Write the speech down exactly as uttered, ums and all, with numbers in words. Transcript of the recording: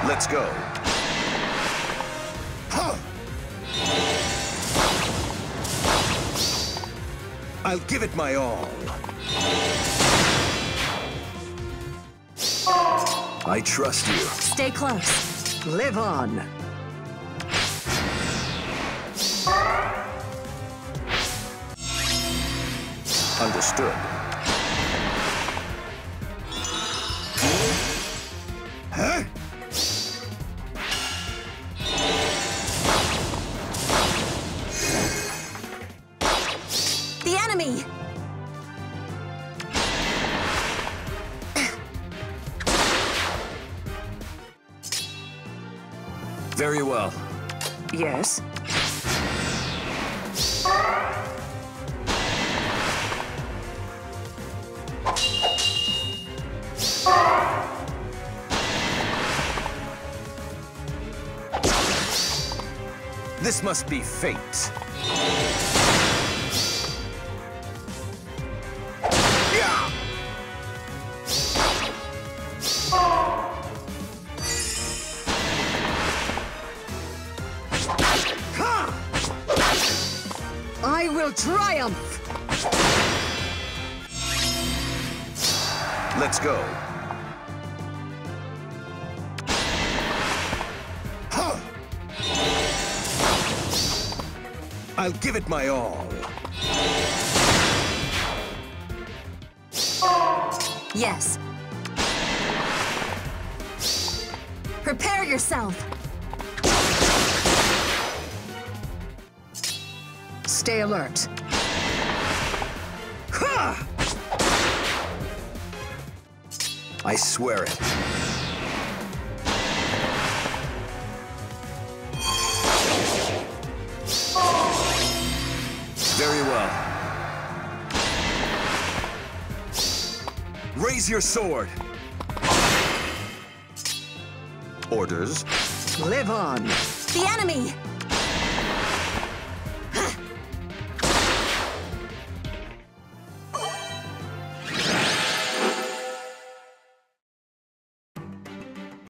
Let's go. Huh. I'll give it my all. I trust you. Stay close. Live on. Understood. Huh? The enemy! Very well. Yes? This must be fate. Yeah! I will triumph! Let's go. Huh. I'll give it my all. Yes. Prepare yourself. Stay alert. Ha! I swear it. Very well. Raise your sword. Orders. Live on. The enemy!